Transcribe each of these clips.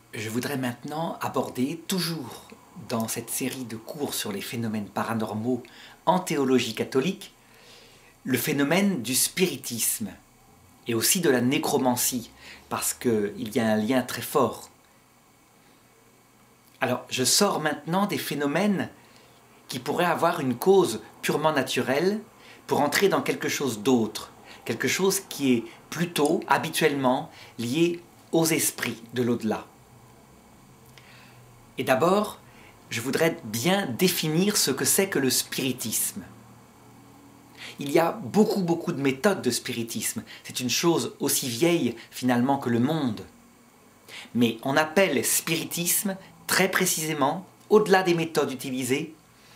Je voudrais maintenant aborder, toujours dans cette série de cours sur les phénomènes paranormaux en théologie catholique, le phénomène du spiritisme et aussi de la nécromancie, parce qu'il y a un lien très fort. Alors, je sors maintenant des phénomènes qui pourraient avoir une cause purement naturelle pour entrer dans quelque chose d'autre, quelque chose qui est plutôt, habituellement, lié aux esprits de l'au-delà. Et d'abord, je voudrais bien définir ce que c'est que le spiritisme. Il y a beaucoup de méthodes de spiritisme. C'est une chose aussi vieille finalement que le monde. Mais on appelle spiritisme très précisément, au-delà des méthodes utilisées,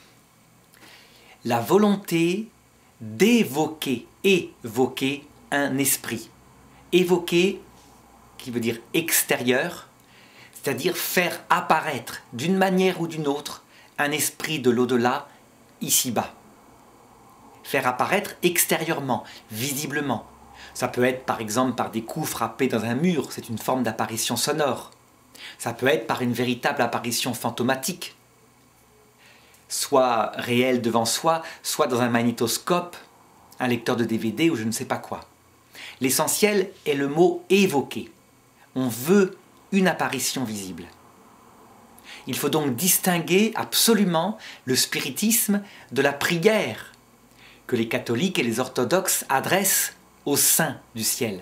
la volonté d'évoquer, évoquer un esprit. Évoquer, qui veut dire extérieur, c'est-à-dire faire apparaître d'une manière ou d'une autre un esprit de l'au-delà ici-bas. Faire apparaître extérieurement, visiblement. Ça peut être par exemple par des coups frappés dans un mur, c'est une forme d'apparition sonore. Ça peut être par une véritable apparition fantomatique, soit réelle devant soi, soit dans un magnétoscope, un lecteur de DVD ou je ne sais pas quoi. L'essentiel est le mot évoquer. On veut une apparition visible. Il faut donc distinguer absolument le spiritisme de la prière que les catholiques et les orthodoxes adressent aux saints du ciel.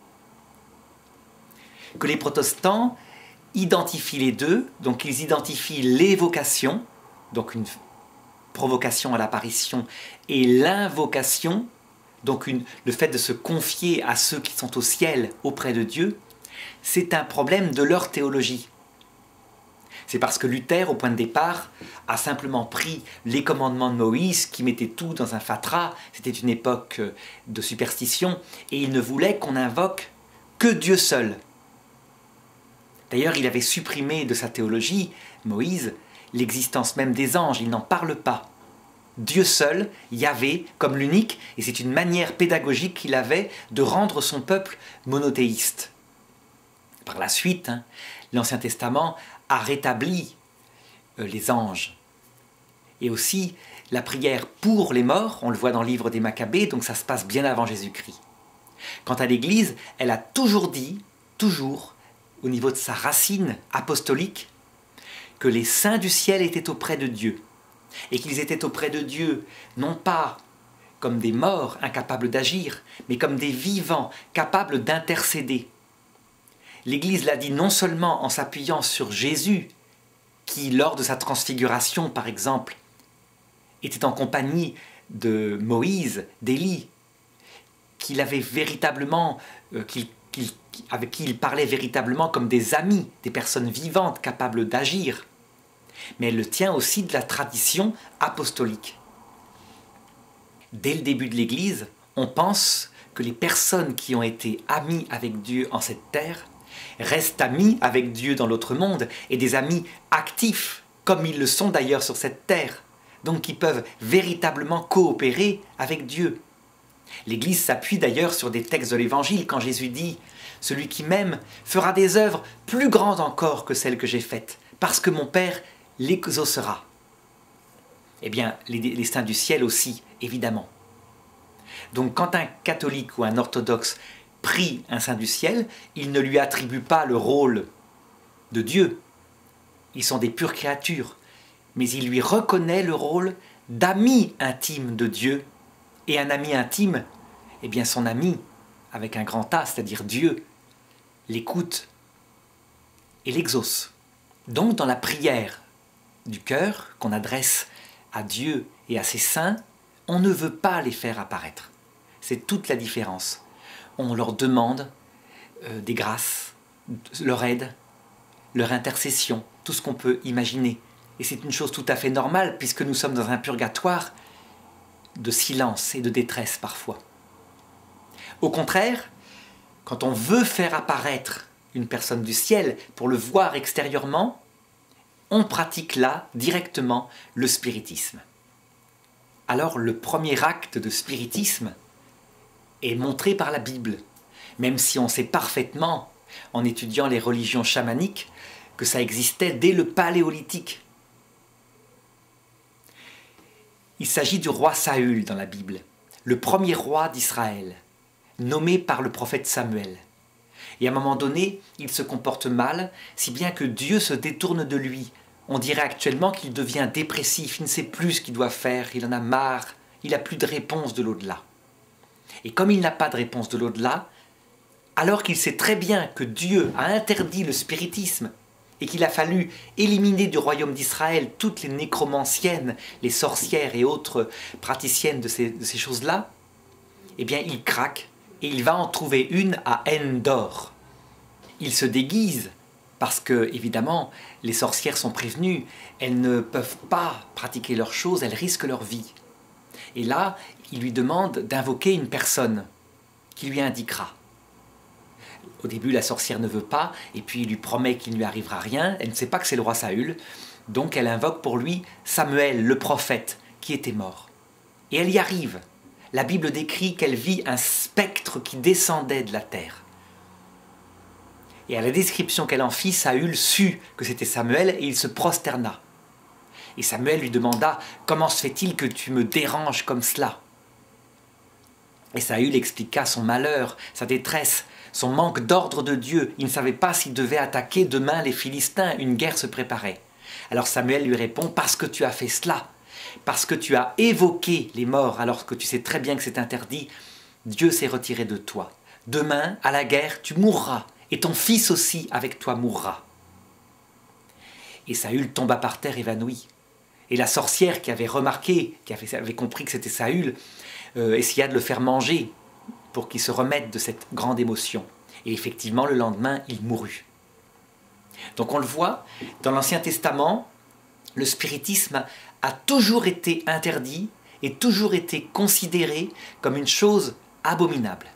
Que les protestants identifient les deux, donc ils identifient l'évocation, donc une provocation à l'apparition, et l'invocation, donc le fait de se confier à ceux qui sont au ciel auprès de Dieu. C'est un problème de leur théologie. C'est parce que Luther, au point de départ, a simplement pris les commandements de Moïse qui mettaient tout dans un fatras. C'était une époque de superstition et il ne voulait qu'on invoque que Dieu seul. D'ailleurs, il avait supprimé de sa théologie, Moïse, l'existence même des anges. Il n'en parle pas. Dieu seul, Yahvé, comme l'unique, et c'est une manière pédagogique qu'il avait de rendre son peuple monothéiste. Par la suite, l'Ancien Testament a rétabli les anges. Et aussi la prière pour les morts, on le voit dans le livre des Maccabées, donc ça se passe bien avant Jésus-Christ. Quant à l'Église, elle a toujours dit, toujours, au niveau de sa racine apostolique, que les saints du ciel étaient auprès de Dieu. Et qu'ils étaient auprès de Dieu, non pas comme des morts incapables d'agir, mais comme des vivants capables d'intercéder. L'Église l'a dit non seulement en s'appuyant sur Jésus, qui, lors de sa transfiguration, par exemple, était en compagnie de Moïse, d'Élie, qu'il avait véritablement, avec qui il parlait véritablement comme des amis, des personnes vivantes capables d'agir. Mais elle le tient aussi de la tradition apostolique. Dès le début de l'Église, on pense que les personnes qui ont été amies avec Dieu en cette terre restent amis avec Dieu dans l'autre monde, et des amis actifs, comme ils le sont d'ailleurs sur cette terre, donc qui peuvent véritablement coopérer avec Dieu. L'Église s'appuie d'ailleurs sur des textes de l'Évangile quand Jésus dit « Celui qui m'aime fera des œuvres plus grandes encore que celles que j'ai faites, parce que mon Père l'exaucera. » Eh bien, les saints du ciel aussi, évidemment. Donc quand un catholique ou un orthodoxe prie un saint du ciel, il ne lui attribue pas le rôle de Dieu. Ils sont des pures créatures. Mais il lui reconnaît le rôle d'ami intime de Dieu. Et un ami intime, eh bien son ami, avec un grand A, c'est-à-dire Dieu, l'écoute et l'exauce. Donc dans la prière du cœur qu'on adresse à Dieu et à ses saints, on ne veut pas les faire apparaître. C'est toute la différence. On leur demande des grâces, leur aide, leur intercession, tout ce qu'on peut imaginer. Et c'est une chose tout à fait normale puisque nous sommes dans un purgatoire de silence et de détresse parfois. Au contraire, quand on veut faire apparaître une personne du ciel pour le voir extérieurement, on pratique là directement le spiritisme. Alors le premier acte de spiritisme est montré par la Bible, même si on sait parfaitement, en étudiant les religions chamaniques, que ça existait dès le Paléolithique. Il s'agit du roi Saül dans la Bible, le premier roi d'Israël, nommé par le prophète Samuel. Et à un moment donné, il se comporte mal, si bien que Dieu se détourne de lui. On dirait actuellement qu'il devient dépressif, il ne sait plus ce qu'il doit faire, il en a marre, il n'a plus de réponse de l'au-delà. Et comme il n'a pas de réponse de l'au-delà, alors qu'il sait très bien que Dieu a interdit le spiritisme et qu'il a fallu éliminer du royaume d'Israël toutes les nécromanciennes, les sorcières et autres praticiennes de ces choses-là, eh bien il craque et il va en trouver une à Endor. Il se déguise parce que, évidemment, les sorcières sont prévenues, elles ne peuvent pas pratiquer leurs choses, elles risquent leur vie. Et là, il lui demande d'invoquer une personne qui lui indiquera. Au début, la sorcière ne veut pas, et puis il lui promet qu'il ne lui arrivera rien. Elle ne sait pas que c'est le roi Saül, donc elle invoque pour lui Samuel, le prophète, qui était mort. Et elle y arrive. La Bible décrit qu'elle vit un spectre qui descendait de la terre. Et à la description qu'elle en fit, Saül sut que c'était Samuel, et il se prosterna. Et Samuel lui demanda « Comment se fait-il que tu me déranges comme cela ?» Et Saül expliqua son malheur, sa détresse, son manque d'ordre de Dieu. Il ne savait pas s'il devait attaquer demain les Philistins, une guerre se préparait. Alors Samuel lui répond « Parce que tu as fait cela, parce que tu as évoqué les morts alors que tu sais très bien que c'est interdit, Dieu s'est retiré de toi. Demain, à la guerre, tu mourras, et ton fils aussi avec toi mourra. » Et Saül tomba par terre évanoui. Et la sorcière qui avait remarqué, qui avait compris que c'était Saül, essaya de le faire manger pour qu'il se remette de cette grande émotion. Et effectivement, le lendemain, il mourut. Donc on le voit, dans l'Ancien Testament, le spiritisme a toujours été interdit et toujours été considéré comme une chose abominable.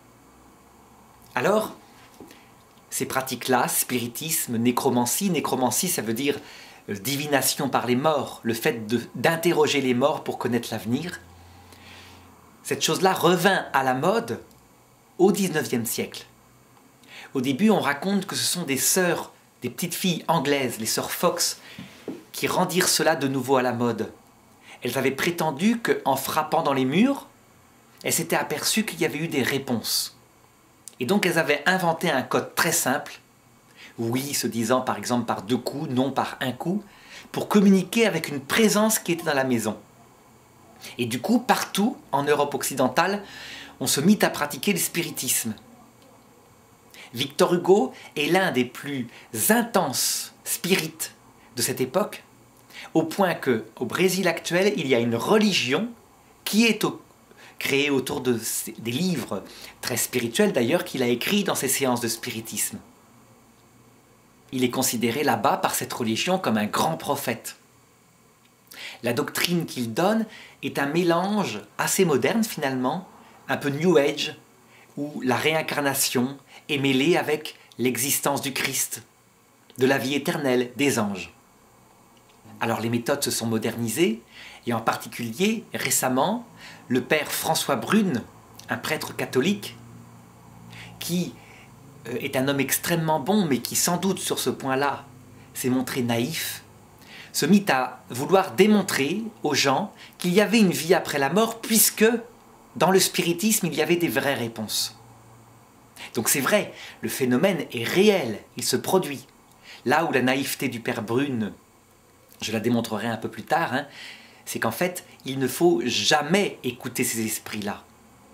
Alors, ces pratiques-là, spiritisme, nécromancie ça veut dire divination par les morts, le fait d'interroger les morts pour connaître l'avenir, cette chose-là revint à la mode au XIXe siècle. Au début, on raconte que ce sont des sœurs, des petites filles anglaises, les sœurs Fox, qui rendirent cela de nouveau à la mode. Elles avaient prétendu qu'en frappant dans les murs, elles s'étaient aperçues qu'il y avait eu des réponses. Et donc elles avaient inventé un code très simple, oui se disant par exemple par 2 coups, non par 1 coup, pour communiquer avec une présence qui était dans la maison. Et du coup, partout en Europe occidentale, on se mit à pratiquer le spiritisme. Victor Hugo est l'un des plus intenses spirites de cette époque, au point qu'au Brésil actuel, il y a une religion qui est créée autour des livres très spirituels d'ailleurs qu'il a écrits dans ses séances de spiritisme. Il est considéré là-bas par cette religion comme un grand prophète. La doctrine qu'il donne est un mélange assez moderne finalement, un peu New Age, où la réincarnation est mêlée avec l'existence du Christ, de la vie éternelle, des anges. Alors les méthodes se sont modernisées, et en particulier, récemment, le père François Brune, un prêtre catholique, qui est un homme extrêmement bon, mais qui sans doute sur ce point-là s'est montré naïf, se mit à vouloir démontrer aux gens qu'il y avait une vie après la mort, puisque dans le spiritisme, il y avait des vraies réponses. Donc c'est vrai, le phénomène est réel, il se produit. Là où la naïveté du père Brune, je la démontrerai un peu plus tard, c'est qu'en fait, il ne faut jamais écouter ces esprits-là.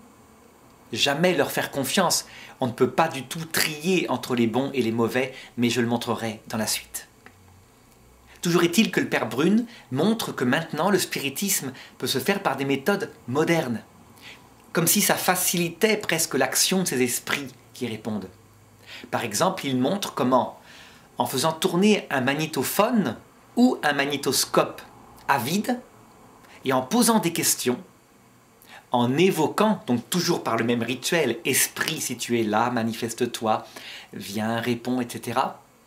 Jamais leur faire confiance. On ne peut pas du tout trier entre les bons et les mauvais, mais je le montrerai dans la suite. Toujours est-il que le père Brune montre que maintenant le spiritisme peut se faire par des méthodes modernes, comme si ça facilitait presque l'action de ces esprits qui répondent. Par exemple, il montre comment, en faisant tourner un magnétophone ou un magnétoscope à vide, et en posant des questions, en évoquant, donc toujours par le même rituel, esprit si tu es là, manifeste-toi, viens, réponds, etc.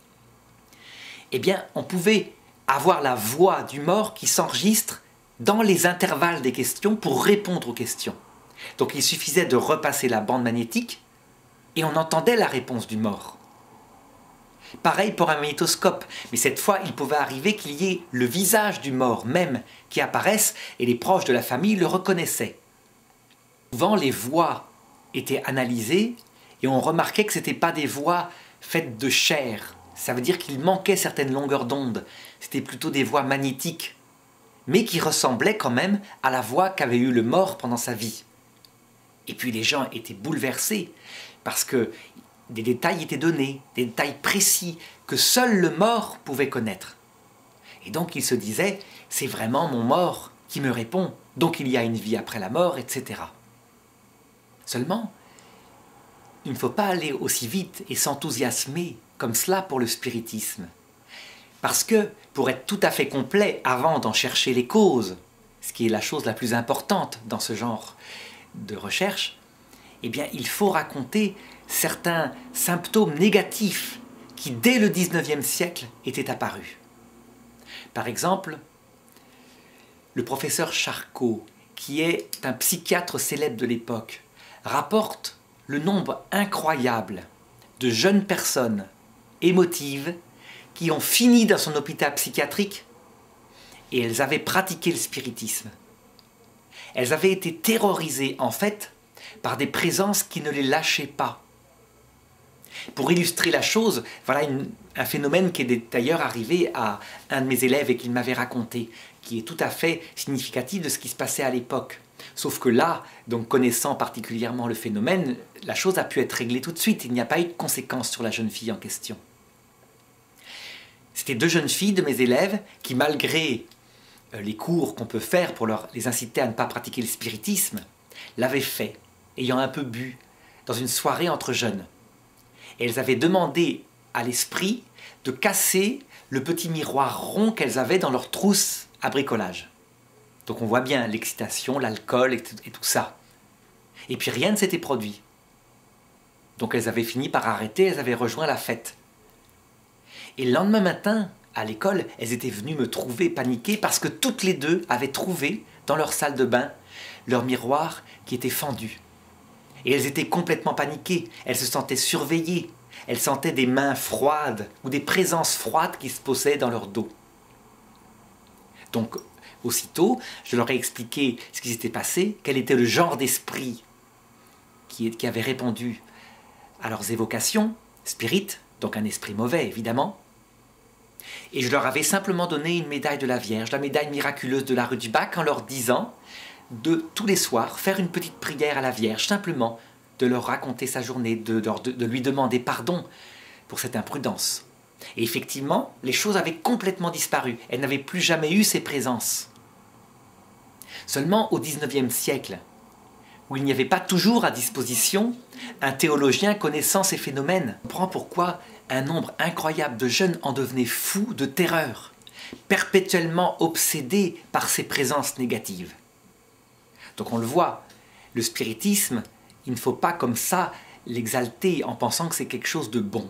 Eh bien, on pouvait avoir la voix du mort qui s'enregistre dans les intervalles des questions pour répondre aux questions. Donc il suffisait de repasser la bande magnétique et on entendait la réponse du mort. Pareil pour un magnétoscope, mais cette fois il pouvait arriver qu'il y ait le visage du mort même qui apparaisse et les proches de la famille le reconnaissaient. Souvent les voix étaient analysées et on remarquait que ce n'étaient pas des voix faites de chair. Ça veut dire qu'il manquait certaines longueurs d'onde. C'était plutôt des voix magnétiques, mais qui ressemblaient quand même à la voix qu'avait eue le mort pendant sa vie. Et puis les gens étaient bouleversés parce que des détails étaient donnés, des détails précis que seul le mort pouvait connaître. Et donc ils se disaient, c'est vraiment mon mort qui me répond, donc il y a une vie après la mort, etc. Seulement, il ne faut pas aller aussi vite et s'enthousiasmer comme cela pour le spiritisme. Parce que, pour être tout à fait complet, avant d'en chercher les causes, ce qui est la chose la plus importante dans ce genre de recherche, eh bien, il faut raconter certains symptômes négatifs qui, dès le XIXe siècle, étaient apparus. Par exemple, le professeur Charcot, qui est un psychiatre célèbre de l'époque, rapporte le nombre incroyable de jeunes personnes émotives qui ont fini dans son hôpital psychiatrique et elles avaient pratiqué le spiritisme. Elles avaient été terrorisées, en fait, par des présences qui ne les lâchaient pas. Pour illustrer la chose, voilà un phénomène qui est d'ailleurs arrivé à un de mes élèves et qu'il m'avait raconté, qui est tout à fait significatif de ce qui se passait à l'époque. Sauf que là, donc connaissant particulièrement le phénomène, la chose a pu être réglée tout de suite. Il n'y a pas eu de conséquences sur la jeune fille en question. C'était deux jeunes filles de mes élèves qui, malgré les cours qu'on peut faire pour les inciter à ne pas pratiquer le spiritisme, l'avaient fait, ayant un peu bu, dans une soirée entre jeunes. Et elles avaient demandé à l'esprit de casser le petit miroir rond qu'elles avaient dans leur trousse à bricolage. Donc on voit bien l'excitation, l'alcool et tout ça. Et puis rien ne s'était produit. Donc elles avaient fini par arrêter, elles avaient rejoint la fête. Et le lendemain matin, à l'école, elles étaient venues me trouver paniquées parce que toutes les deux avaient trouvé dans leur salle de bain leur miroir qui était fendu. Et elles étaient complètement paniquées, elles se sentaient surveillées, elles sentaient des mains froides ou des présences froides qui se posaient dans leur dos. Donc, aussitôt, je leur ai expliqué ce qui s'était passé, quel était le genre d'esprit qui avait répondu à leurs évocations, spirit, donc un esprit mauvais évidemment. Et je leur avais simplement donné une médaille de la Vierge, la médaille miraculeuse de la rue du Bac, en leur disant de tous les soirs faire une petite prière à la Vierge, simplement de leur raconter sa journée, de lui demander pardon pour cette imprudence. Et effectivement, les choses avaient complètement disparu. Elles n'avaient plus jamais eu ces présences. Seulement au XIXe siècle, où il n'y avait pas toujours à disposition un théologien connaissant ces phénomènes, on comprend pourquoi un nombre incroyable de jeunes en devenaient fous de terreur, perpétuellement obsédés par ces présences négatives. Donc on le voit, le spiritisme, il ne faut pas comme ça l'exalter en pensant que c'est quelque chose de bon.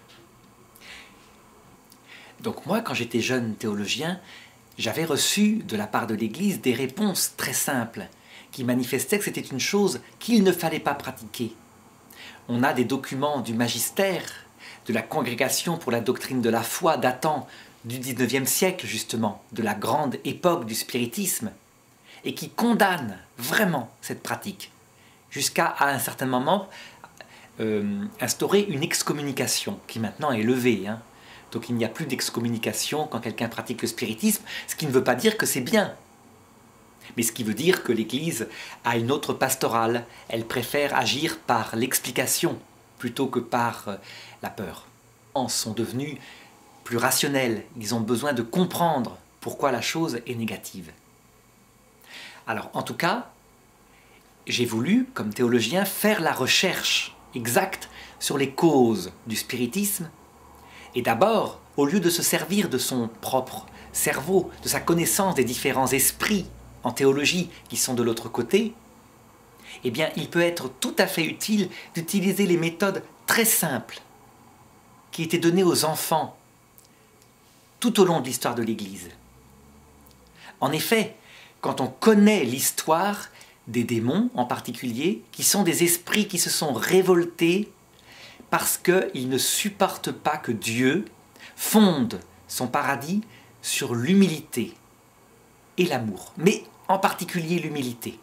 Donc moi, quand j'étais jeune théologien, j'avais reçu de la part de l'Église des réponses très simples qui manifestaient que c'était une chose qu'il ne fallait pas pratiquer. On a des documents du magistère, de la Congrégation pour la doctrine de la foi datant du XIXe siècle justement, de la grande époque du spiritisme, et qui condamnent vraiment cette pratique, jusqu'à un certain moment instaurer une excommunication qui maintenant est levée. Donc il n'y a plus d'excommunication quand quelqu'un pratique le spiritisme, ce qui ne veut pas dire que c'est bien. Mais ce qui veut dire que l'Église a une autre pastorale. Elle préfère agir par l'explication plutôt que par la peur. Ils sont devenus plus rationnels. Ils ont besoin de comprendre pourquoi la chose est négative. Alors en tout cas, j'ai voulu, comme théologien, faire la recherche exacte sur les causes du spiritisme. Et d'abord, au lieu de se servir de son propre cerveau, de sa connaissance des différents esprits en théologie qui sont de l'autre côté, eh bien, il peut être tout à fait utile d'utiliser les méthodes très simples qui étaient données aux enfants tout au long de l'histoire de l'Église. En effet, quand on connaît l'histoire des démons en particulier, qui sont des esprits qui se sont révoltés parce qu'ils ne supportent pas que Dieu fonde son paradis sur l'humilité et l'amour, mais en particulier l'humilité.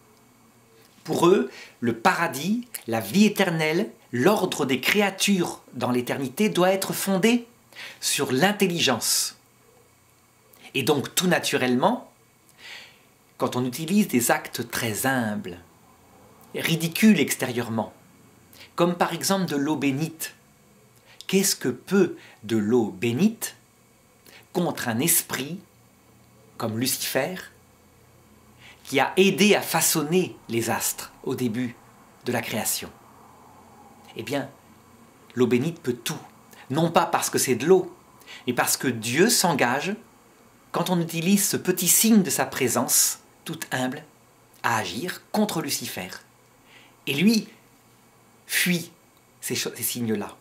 Pour eux, le paradis, la vie éternelle, l'ordre des créatures dans l'éternité doit être fondé sur l'intelligence. Et donc tout naturellement, quand on utilise des actes très humbles, ridicules extérieurement, comme par exemple de l'eau bénite, qu'est-ce que peut de l'eau bénite contre un esprit comme Lucifer, qui a aidé à façonner les astres au début de la création? Eh bien, l'eau bénite peut tout, non pas parce que c'est de l'eau, mais parce que Dieu s'engage, quand on utilise ce petit signe de sa présence, toute humble, à agir contre Lucifer. Et lui fuit ces signes-là.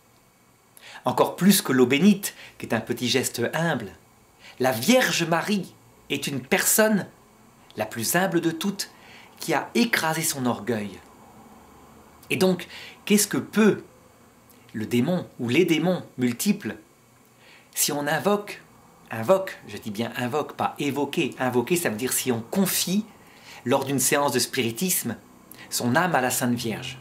Encore plus que l'eau bénite, qui est un petit geste humble, la Vierge Marie est une personne, la plus humble de toutes, qui a écrasé son orgueil. Et donc, qu'est-ce que peut le démon, ou les démons multiples, si on invoque, je dis bien invoque, pas évoquer, invoquer ça veut dire si on confie, lors d'une séance de spiritisme, son âme à la Sainte Vierge.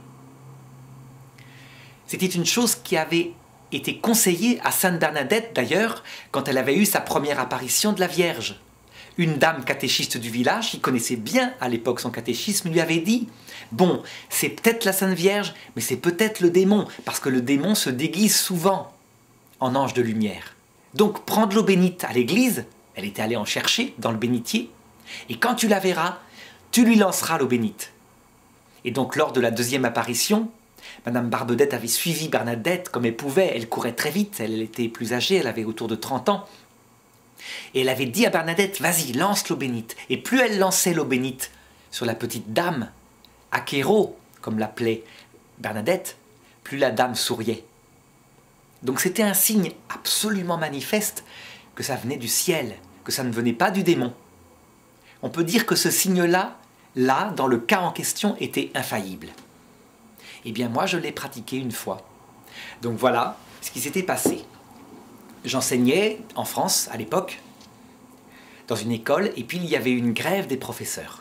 C'était une chose qui avait été conseillée à Sainte Bernadette d'ailleurs, quand elle avait eu sa première apparition de la Vierge. Une dame catéchiste du village, qui connaissait bien à l'époque son catéchisme, lui avait dit « Bon, c'est peut-être la Sainte Vierge, mais c'est peut-être le démon, parce que le démon se déguise souvent en ange de lumière. Donc prends de l'eau bénite à l'église, elle était allée en chercher dans le bénitier, et quand tu la verras, tu lui lanceras l'eau bénite. » Et donc lors de la deuxième apparition, Madame Barbedette avait suivi Bernadette comme elle pouvait, elle courait très vite, elle était plus âgée, elle avait autour de 30 ans. Et elle avait dit à Bernadette, vas-y, lance l'eau bénite. Et plus elle lançait l'eau bénite sur la petite dame, Akhéro, comme l'appelait Bernadette, plus la dame souriait. Donc c'était un signe absolument manifeste que ça venait du ciel, que ça ne venait pas du démon. On peut dire que ce signe-là, là, dans le cas en question, était infaillible. Eh bien moi, je l'ai pratiqué une fois. Donc voilà ce qui s'était passé. J'enseignais en France, à l'époque, dans une école, et puis il y avait une grève des professeurs.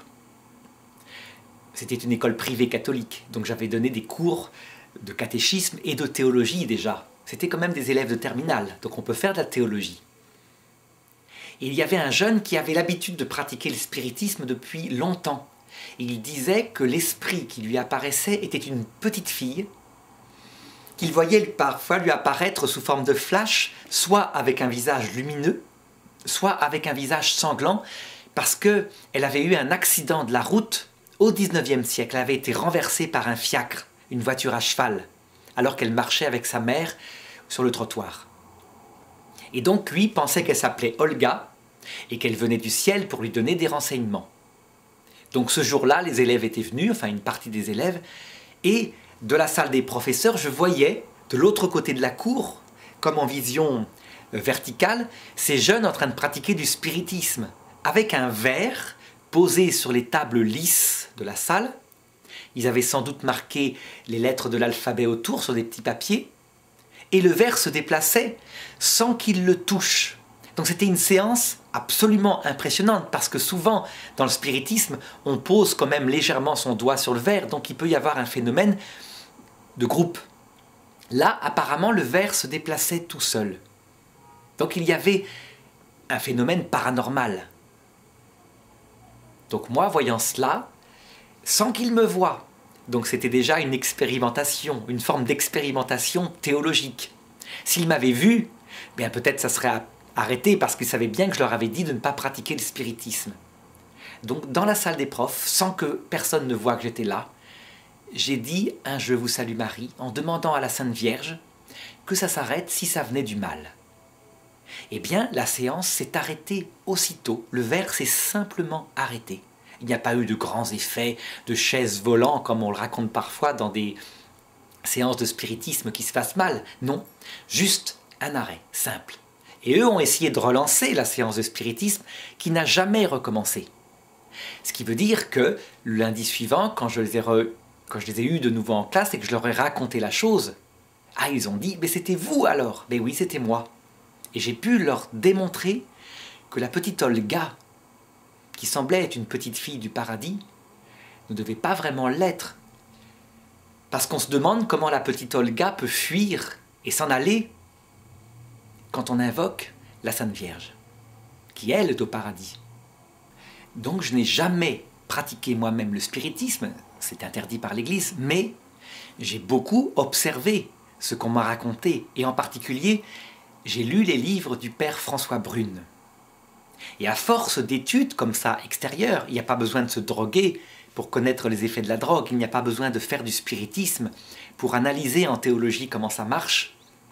C'était une école privée catholique, donc j'avais donné des cours de catéchisme et de théologie déjà. C'était quand même des élèves de terminale, donc on peut faire de la théologie. Et il y avait un jeune qui avait l'habitude de pratiquer le spiritisme depuis longtemps. Il disait que l'esprit qui lui apparaissait était une petite fille, qu'il voyait parfois lui apparaître sous forme de flash, soit avec un visage lumineux, soit avec un visage sanglant, parce qu'elle avait eu un accident de la route au XIXe siècle. Elle avait été renversée par un fiacre, une voiture à cheval, alors qu'elle marchait avec sa mère sur le trottoir. Et donc lui pensait qu'elle s'appelait Olga et qu'elle venait du ciel pour lui donner des renseignements. Donc ce jour-là, les élèves étaient venus, enfin une partie des élèves, et de la salle des professeurs, je voyais, de l'autre côté de la cour, comme en vision verticale, ces jeunes en train de pratiquer du spiritisme, avec un verre posé sur les tables lisses de la salle. Ils avaient sans doute marqué les lettres de l'alphabet autour sur des petits papiers, et le verre se déplaçait sans qu'ils le touchent. Donc c'était une séance absolument impressionnante, parce que souvent, dans le spiritisme, on pose quand même légèrement son doigt sur le verre, donc il peut y avoir un phénomène de groupe. Là, apparemment, le verre se déplaçait tout seul. Donc il y avait un phénomène paranormal. Donc moi, voyant cela, sans qu'il me voie, donc c'était déjà une expérimentation, une forme d'expérimentation théologique. S'il m'avait vu, bien peut-être ça serait arrêté, parce qu'il savait bien que je leur avais dit de ne pas pratiquer le spiritisme. Donc dans la salle des profs, sans que personne ne voie que j'étais là, j'ai dit un « Je vous salue Marie » en demandant à la Sainte Vierge que ça s'arrête si ça venait du mal. Eh bien, la séance s'est arrêtée aussitôt. Le verre s'est simplement arrêté. Il n'y a pas eu de grands effets de chaises volant comme on le raconte parfois dans des séances de spiritisme qui se fassent mal. Non, juste un arrêt simple. Et eux ont essayé de relancer la séance de spiritisme qui n'a jamais recommencé. Ce qui veut dire que le lundi suivant, quand je les ai eus de nouveau en classe et que je leur ai raconté la chose, Ah, ils ont dit, mais c'était vous alors. Mais oui, c'était moi. Et j'ai pu leur démontrer que la petite Olga, qui semblait être une petite fille du paradis, ne devait pas vraiment l'être. Parce qu'on se demande comment la petite Olga peut fuir et s'en aller quand on invoque la Sainte Vierge, qui elle est au paradis. Donc je n'ai jamais pratiqué moi-même le spiritisme, c'est interdit par l'Église, mais j'ai beaucoup observé ce qu'on m'a raconté, et en particulier, j'ai lu les livres du père François Brune. Et à force d'études comme ça, extérieures, il n'y a pas besoin de se droguer pour connaître les effets de la drogue, il n'y a pas besoin de faire du spiritisme pour analyser en théologie comment ça marche.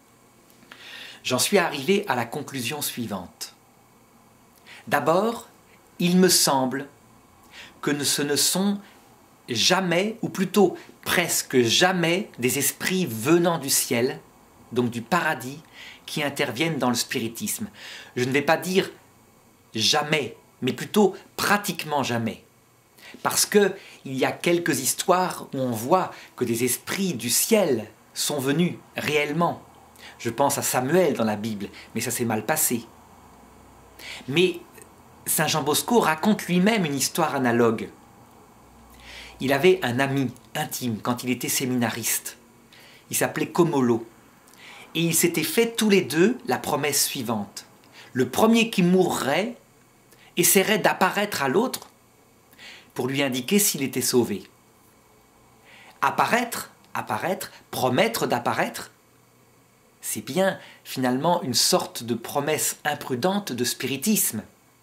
J'en suis arrivé à la conclusion suivante. D'abord, il me semble que ce ne sont jamais, ou plutôt presque jamais, des esprits venant du ciel, donc du paradis, qui interviennent dans le spiritisme. Je ne vais pas dire jamais, mais plutôt pratiquement jamais. Parce qu'il y a quelques histoires où on voit que des esprits du ciel sont venus réellement. Je pense à Samuel dans la Bible, mais ça s'est mal passé. Mais Saint Jean Bosco raconte lui-même une histoire analogue. Il avait un ami intime quand il était séminariste. Il s'appelait Comolo. Et ils s'étaient fait tous les deux la promesse suivante. Le premier qui mourrait essaierait d'apparaître à l'autre pour lui indiquer s'il était sauvé. Apparaître, promettre d'apparaître, c'est bien finalement une sorte de promesse imprudente de spiritisme.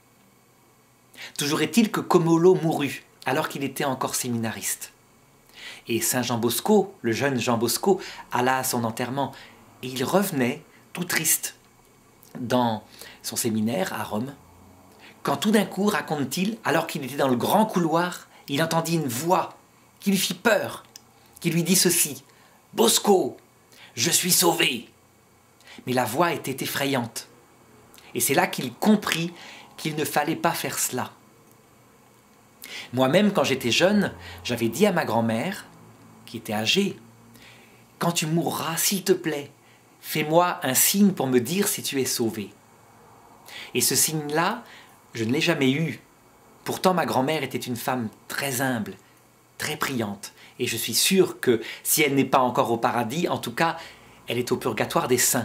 Toujours est-il que Comolo mourut alors qu'il était encore séminariste. Et Saint Jean Bosco, le jeune Jean Bosco, alla à son enterrement et il revenait tout triste dans son séminaire à Rome, quand tout d'un coup, raconte-t-il, alors qu'il était dans le grand couloir, il entendit une voix qui lui fit peur, qui lui dit ceci: « Bosco, je suis sauvé !» Mais la voix était effrayante. Et c'est là qu'il comprit qu'il ne fallait pas faire cela. Moi-même, quand j'étais jeune, j'avais dit à ma grand-mère, qui était âgée, « Quand tu mourras, s'il te plaît, fais-moi un signe pour me dire si tu es sauvé. » Et ce signe-là, je ne l'ai jamais eu. Pourtant, ma grand-mère était une femme très humble, très priante. Et je suis sûr que si elle n'est pas encore au paradis, en tout cas, elle est au purgatoire des saints.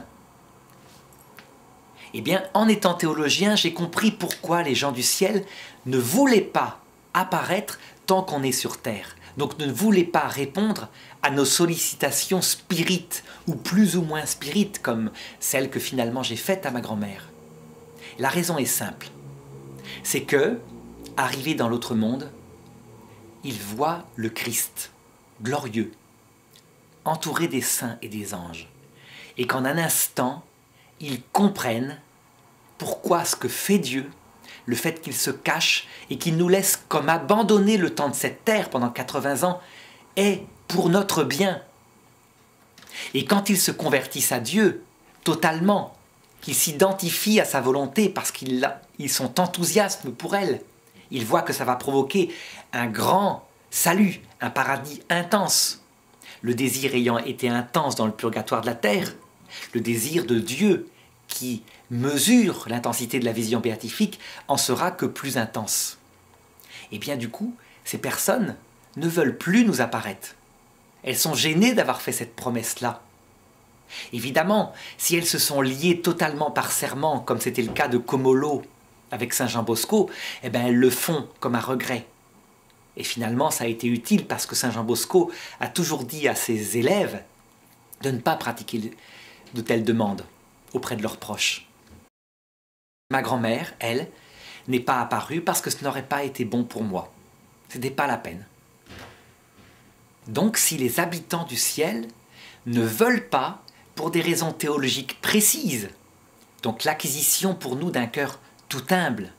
Eh bien, en étant théologien, j'ai compris pourquoi les gens du ciel ne voulaient pas apparaître tant qu'on est sur terre. Donc ne voulaient pas répondre à nos sollicitations spirites, ou plus ou moins spirites, comme celle que finalement j'ai faite à ma grand-mère. La raison est simple. C'est que, arrivé dans l'autre monde, ils voient le Christ, glorieux, entouré des saints et des anges, et qu'en un instant, ils comprennent pourquoi ce que fait Dieu, le fait qu'il se cache et qu'il nous laisse comme abandonner le temps de cette terre pendant 80 ans, est pour notre bien. Et quand ils se convertissent à Dieu, totalement, qu'ils s'identifient à sa volonté parce qu'ils sont enthousiastes pour elle, ils voient que ça va provoquer un grand salut, un paradis intense. Le désir ayant été intense dans le purgatoire de la terre, le désir de Dieu qui mesure l'intensité de la vision béatifique en sera que plus intense. Et bien du coup, ces personnes ne veulent plus nous apparaître. Elles sont gênées d'avoir fait cette promesse-là. Évidemment, si elles se sont liées totalement par serment, comme c'était le cas de Comolo avec Saint Jean Bosco, eh bien elles le font comme un regret. Et finalement, ça a été utile parce que Saint Jean Bosco a toujours dit à ses élèves de ne pas pratiquer de telles demandes auprès de leurs proches. Ma grand-mère, elle, n'est pas apparue parce que ce n'aurait pas été bon pour moi. Ce n'était pas la peine. Donc, si les habitants du ciel ne veulent pas, pour des raisons théologiques précises, donc l'acquisition pour nous d'un cœur tout humble,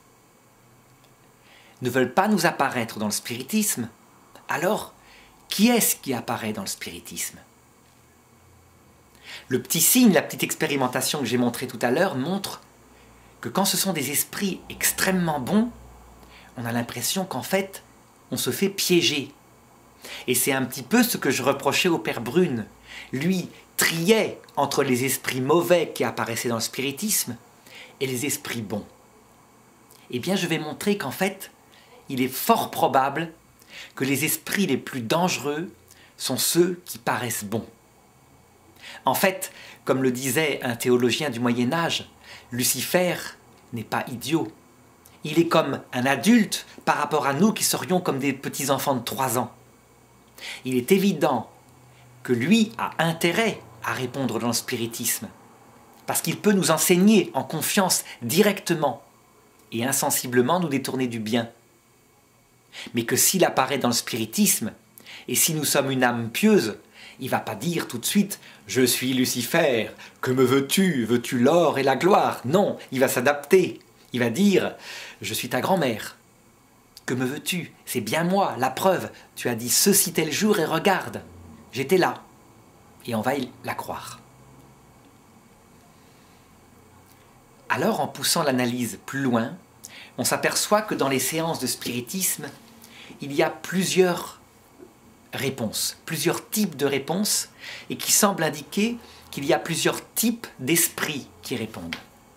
ne veulent pas nous apparaître dans le spiritisme, alors qui est-ce qui apparaît dans le spiritisme? Le petit signe, la petite expérimentation que j'ai montrée tout à l'heure montre que quand ce sont des esprits extrêmement bons, on a l'impression qu'en fait, on se fait piéger. Et c'est un petit peu ce que je reprochais au père Brune, lui triait entre les esprits mauvais qui apparaissaient dans le spiritisme et les esprits bons. Eh bien, je vais montrer qu'en fait, il est fort probable que les esprits les plus dangereux sont ceux qui paraissent bons. En fait, comme le disait un théologien du Moyen-Âge, Lucifer n'est pas idiot. Il est comme un adulte par rapport à nous qui serions comme des petits-enfants de 3 ans. Il est évident que lui a intérêt à répondre dans le spiritisme, parce qu'il peut nous enseigner en confiance directement et insensiblement nous détourner du bien. Mais que s'il apparaît dans le spiritisme, et si nous sommes une âme pieuse, il ne va pas dire tout de suite « Je suis Lucifer, que me veux-tu? Veux-tu l'or et la gloire ?» Non, il va s'adapter. Il va dire « Je suis ta grand-mère. Que me veux-tu? C'est bien moi, la preuve. Tu as dit ceci tel jour et regarde, j'étais là. » Et on va la croire. Alors, en poussant l'analyse plus loin, on s'aperçoit que dans les séances de spiritisme, il y a plusieurs réponses, plusieurs types de réponses, et qui semblent indiquer qu'il y a plusieurs types d'esprits qui répondent.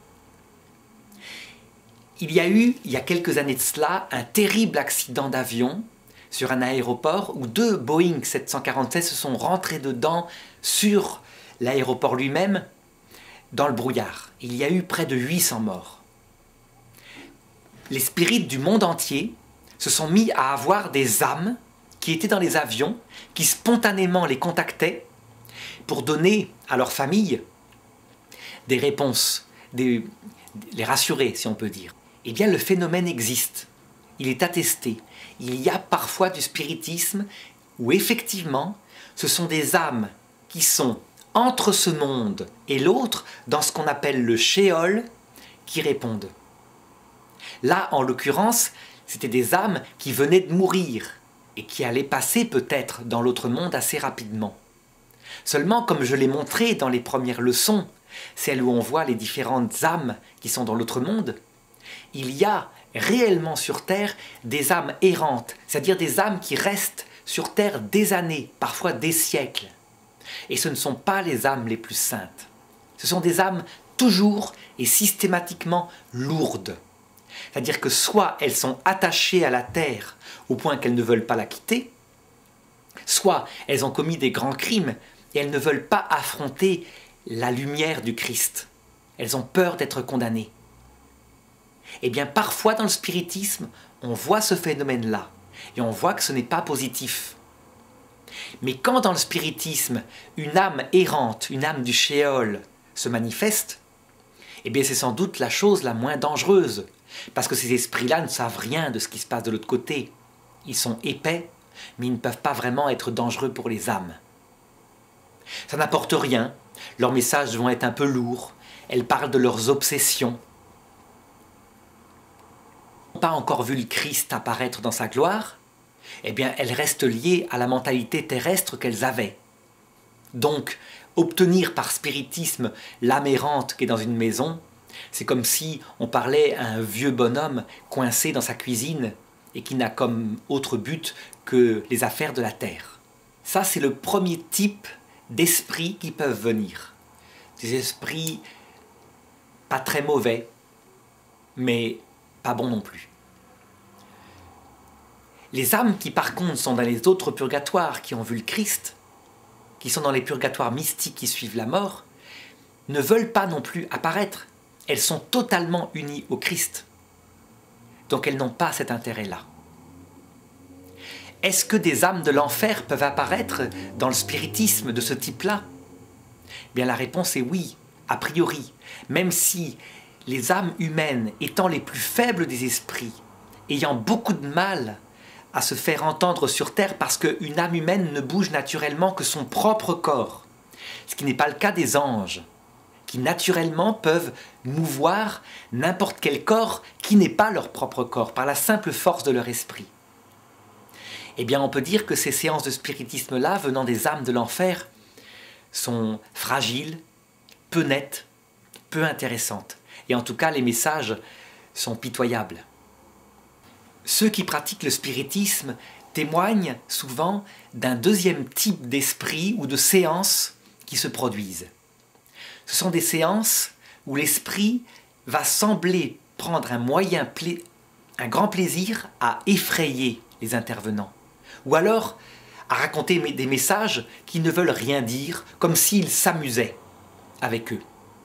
Il y a eu, il y a quelques années de cela, un terrible accident d'avion sur un aéroport où 2 Boeing 747 se sont rentrés dedans sur l'aéroport lui-même dans le brouillard. Il y a eu près de 800 morts. Les spirites du monde entier se sont mis à avoir des âmes qui étaient dans les avions, qui spontanément les contactaient pour donner à leur famille des réponses, les rassurer si on peut dire. Eh bien le phénomène existe, il est attesté. Il y a parfois du spiritisme où effectivement ce sont des âmes qui sont entre ce monde et l'autre, dans ce qu'on appelle le shéol, qui répondent. Là, en l'occurrence, c'était des âmes qui venaient de mourir et qui allaient passer peut-être dans l'autre monde assez rapidement. Seulement, comme je l'ai montré dans les premières leçons, celles où on voit les différentes âmes qui sont dans l'autre monde, il y a réellement sur Terre des âmes errantes, c'est-à-dire des âmes qui restent sur Terre des années, parfois des siècles. Et ce ne sont pas les âmes les plus saintes. Ce sont des âmes toujours et systématiquement lourdes. C'est-à-dire que soit elles sont attachées à la terre au point qu'elles ne veulent pas la quitter, soit elles ont commis des grands crimes et elles ne veulent pas affronter la lumière du Christ. Elles ont peur d'être condamnées. Eh bien, parfois dans le spiritisme, on voit ce phénomène-là et on voit que ce n'est pas positif. Mais quand dans le spiritisme, une âme errante, une âme du shéol se manifeste, eh bien c'est sans doute la chose la moins dangereuse, parce que ces esprits-là ne savent rien de ce qui se passe de l'autre côté. Ils sont épais, mais ils ne peuvent pas vraiment être dangereux pour les âmes. Ça n'apporte rien, leurs messages vont être un peu lourds, elles parlent de leurs obsessions. Elles n'ont pas encore vu le Christ apparaître dans sa gloire, eh bien elles restent liées à la mentalité terrestre qu'elles avaient. Donc, obtenir par spiritisme l'âme errante qui est dans une maison, c'est comme si on parlait à un vieux bonhomme coincé dans sa cuisine et qui n'a comme autre but que les affaires de la terre. Ça, c'est le premier type d'esprits qui peuvent venir. Des esprits pas très mauvais, mais pas bons non plus. Les âmes qui par contre sont dans les autres purgatoires qui ont vu le Christ, qui sont dans les purgatoires mystiques qui suivent la mort, ne veulent pas non plus apparaître. Elles sont totalement unies au Christ. Donc elles n'ont pas cet intérêt-là. Est-ce que des âmes de l'enfer peuvent apparaître dans le spiritisme de ce type-là? Bien la réponse est oui, a priori. Même si les âmes humaines étant les plus faibles des esprits, ayant beaucoup de mal à se faire entendre sur terre parce qu'une âme humaine ne bouge naturellement que son propre corps, ce qui n'est pas le cas des anges, qui naturellement peuvent mouvoir n'importe quel corps qui n'est pas leur propre corps, par la simple force de leur esprit. Eh bien, on peut dire que ces séances de spiritisme-là, venant des âmes de l'enfer, sont fragiles, peu nettes, peu intéressantes. Et en tout cas, les messages sont pitoyables. Ceux qui pratiquent le spiritisme témoignent souvent d'un deuxième type d'esprit ou de séance qui se produisent. Ce sont des séances où l'esprit va sembler prendre un grand plaisir à effrayer les intervenants, ou alors à raconter des messages qui ne veulent rien dire, comme s'il s'amusait avec eux.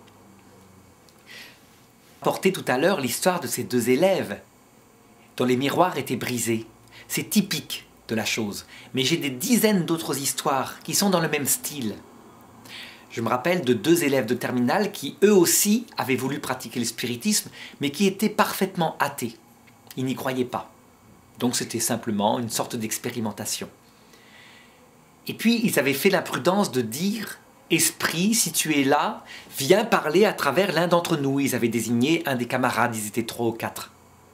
Porté tout à l'heure l'histoire de ces deux élèves dont les miroirs étaient brisés. C'est typique de la chose, mais j'ai des dizaines d'autres histoires qui sont dans le même style. Je me rappelle de deux élèves de terminale qui eux aussi avaient voulu pratiquer le spiritisme, mais qui étaient parfaitement athées. Ils n'y croyaient pas. Donc c'était simplement une sorte d'expérimentation. Et puis ils avaient fait l'imprudence de dire « Esprit, si tu es là, viens parler à travers l'un d'entre nous ». Ils avaient désigné un des camarades, ils étaient 3 ou 4.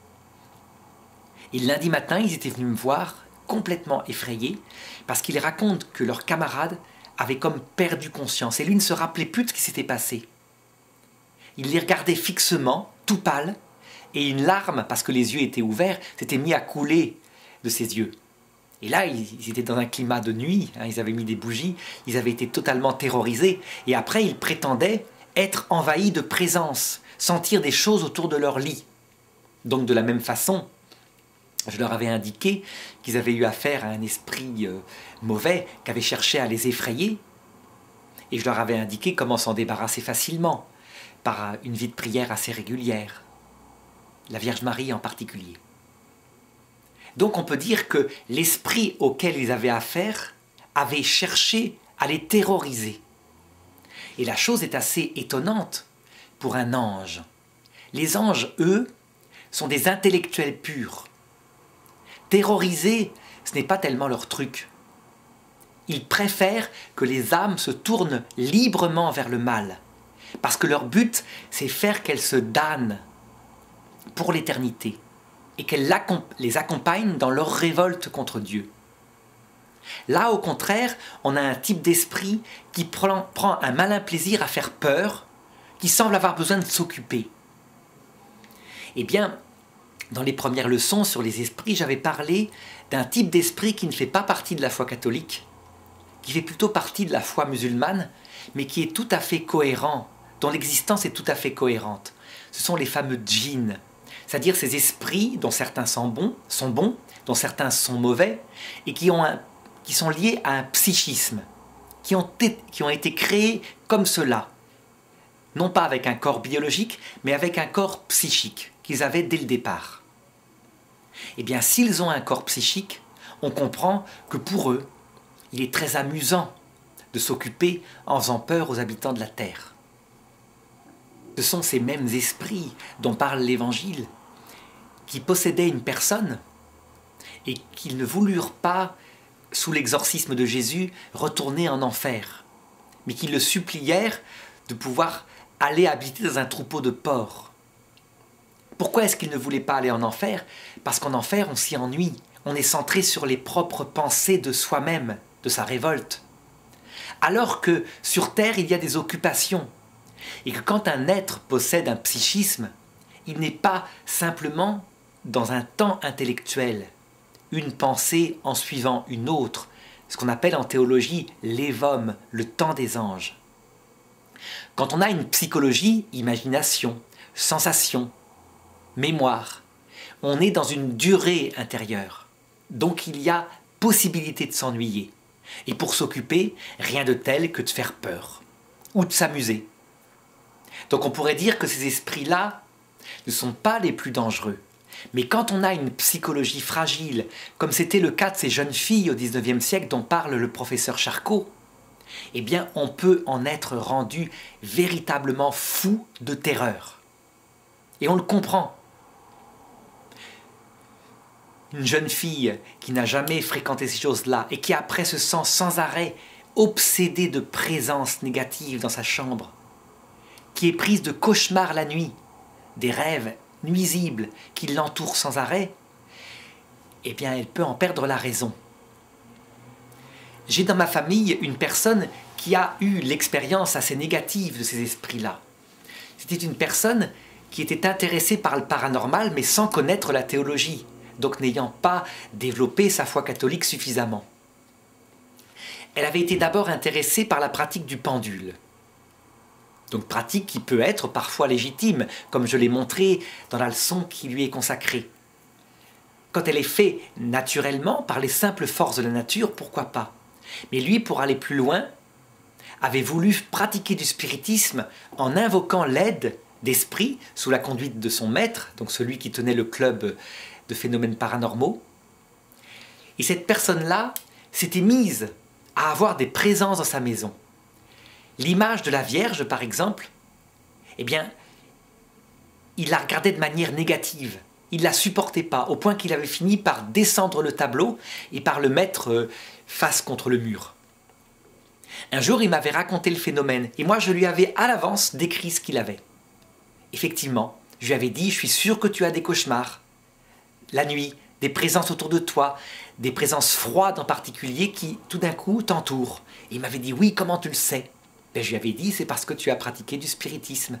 Et lundi matin, ils étaient venus me voir, complètement effrayés, parce qu'ils racontent que leur camarade avait comme perdu conscience. Et lui ne se rappelait plus de ce qui s'était passé. Il les regardait fixement, tout pâle, et une larme, parce que les yeux étaient ouverts, s'était mise à couler de ses yeux. Et là, ils étaient dans un climat de nuit, ils avaient mis des bougies, ils avaient été totalement terrorisés. Et après, ils prétendaient être envahis de présence, sentir des choses autour de leur lit. Donc de la même façon, je leur avais indiqué qu'ils avaient eu affaire à un esprit mauvais qui avait cherché à les effrayer. Et je leur avais indiqué comment s'en débarrasser facilement, par une vie de prière assez régulière. La Vierge Marie en particulier. Donc on peut dire que l'esprit auquel ils avaient affaire avait cherché à les terroriser. Et la chose est assez étonnante pour un ange. Les anges, eux, sont des intellectuels purs. Terroriser, ce n'est pas tellement leur truc. Ils préfèrent que les âmes se tournent librement vers le mal, parce que leur but, c'est faire qu'elles se damnent pour l'éternité et qu'elles les accompagnent dans leur révolte contre Dieu. Là, au contraire, on a un type d'esprit qui prend un malin plaisir à faire peur, qui semble avoir besoin de s'occuper. Eh bien, dans les premières leçons sur les esprits, j'avais parlé d'un type d'esprit qui ne fait pas partie de la foi catholique, qui fait plutôt partie de la foi musulmane, mais qui est tout à fait cohérent, dont l'existence est tout à fait cohérente. Ce sont les fameux djinns, c'est-à-dire ces esprits dont certains sont bons, dont certains sont mauvais, et qui sont liés à un psychisme, qui ont été créés comme cela, non pas avec un corps biologique, mais avec un corps psychique qu'ils avaient dès le départ. Eh bien, s'ils ont un corps psychique, on comprend que pour eux, il est très amusant de s'occuper en faisant peur aux habitants de la terre. Ce sont ces mêmes esprits dont parle l'Évangile, qui possédaient une personne et qui ne voulurent pas, sous l'exorcisme de Jésus, retourner en enfer, mais qui le supplièrent de pouvoir aller habiter dans un troupeau de porcs. Pourquoi est-ce qu'ils ne voulaient pas aller en enfer? Parce qu'en enfer, on s'y ennuie. On est centré sur les propres pensées de soi-même, de sa révolte. Alors que sur Terre, il y a des occupations. Et que quand un être possède un psychisme, il n'est pas simplement dans un temps intellectuel, une pensée en suivant une autre, ce qu'on appelle en théologie l'évome, le temps des anges. Quand on a une psychologie, imagination, sensation, mémoire, on est dans une durée intérieure. Donc il y a possibilité de s'ennuyer. Et pour s'occuper, rien de tel que de faire peur ou de s'amuser. Donc on pourrait dire que ces esprits-là ne sont pas les plus dangereux. Mais quand on a une psychologie fragile, comme c'était le cas de ces jeunes filles au XIXe siècle dont parle le professeur Charcot, eh bien on peut en être rendu véritablement fou de terreur. Et on le comprend. Une jeune fille qui n'a jamais fréquenté ces choses-là et qui après se sent sans arrêt obsédée de présence négative dans sa chambre, qui est prise de cauchemars la nuit, des rêves nuisibles qui l'entourent sans arrêt, eh bien elle peut en perdre la raison. J'ai dans ma famille une personne qui a eu l'expérience assez négative de ces esprits-là. C'était une personne qui était intéressée par le paranormal mais sans connaître la théologie, donc n'ayant pas développé sa foi catholique suffisamment. elle avait été d'abord intéressée par la pratique du pendule. Donc pratique qui peut être parfois légitime, comme je l'ai montré dans la leçon qui lui est consacrée. Quand elle est faite naturellement, par les simples forces de la nature, pourquoi pas? Mais lui, pour aller plus loin, avait voulu pratiquer du spiritisme en invoquant l'aide d'esprits sous la conduite de son maître, donc celui qui tenait le club de phénomènes paranormaux. Et cette personne-là s'était mise à avoir des présences dans sa maison. L'image de la Vierge, par exemple, eh bien, il la regardait de manière négative. Il ne la supportait pas, au point qu'il avait fini par descendre le tableau et par le mettre face contre le mur. Un jour, il m'avait raconté le phénomène, et moi, je lui avais à l'avance décrit ce qu'il avait. Effectivement, je lui avais dit, je suis sûr que tu as des cauchemars. La nuit, des présences autour de toi, des présences froides en particulier qui, tout d'un coup, t'entourent. Et il m'avait dit, oui, comment tu le sais? Ben, je lui avais dit, c'est parce que tu as pratiqué du spiritisme.